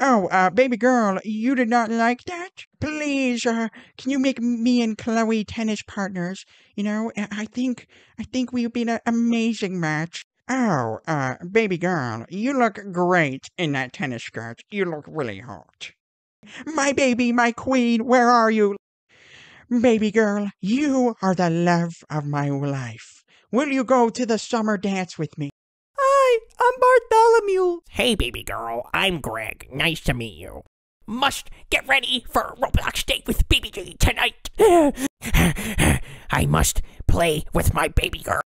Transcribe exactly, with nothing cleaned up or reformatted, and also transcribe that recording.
Oh, uh, baby girl, you did not like that? Please, uh, can you make me and Chloe tennis partners? You know, I I think, I think we would be an amazing match. Oh, uh, baby girl, you look great in that tennis skirt. You look really hot. My baby, my queen, where are you? Baby girl, you are the love of my life. Will you go to the summer dance with me? Hi, I'm Bartholomew. Hey, baby girl, I'm Greg. Nice to meet you. Must get ready for a Roblox date with B B G tonight. I must play with my baby girl.